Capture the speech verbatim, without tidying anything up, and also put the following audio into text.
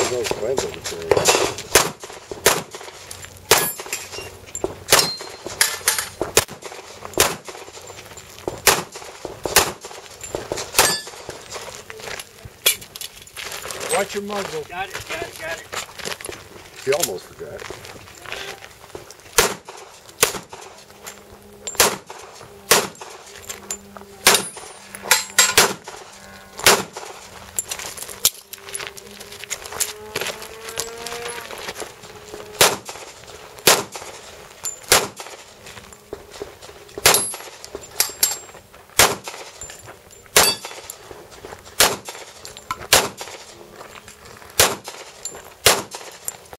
those plans over there. Watch your muzzle. Got it, got it, got it. He almost forgot.